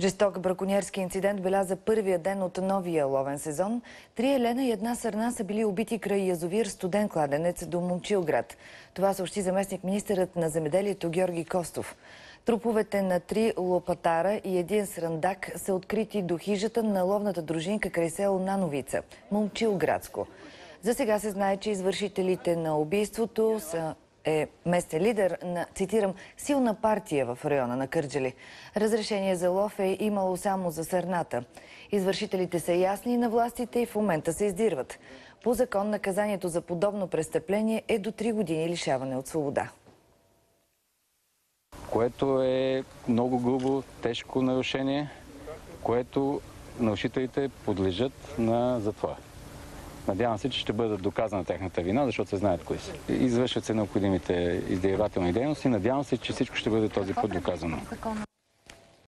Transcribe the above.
Жесток браконьерски инцидент беляза първия ден от новия ловен сезон. 3 елена и 1 сърна са били убити край язовир Студен кладенец до Момчилград. Това съобщи заместник-министърът на земеделието Георги Костов. Труповете на 3 лопатара и 1 срандак са открити до хижата на ловната дружинка край село Нановица, Момчилградско. За сега се знае, че извършителите на убийството е местен лидер на, цитирам, силна партия в района на Кърджали. Разрешение за лов е имало само за сърната. Извършителите са ясни на властите и в момента се издирват. По закон наказанието за подобно престъпление е до 3 години лишаване от свобода. Което е много грубо, тежко нарушение, което нарушителите подлежат на затвор. Надявам се, че ще бъдат доказана техната вина, защото се знаят кои са. Извършват се необходимите издирвателни дейности. Надявам се, че всичко ще бъде този път доказано.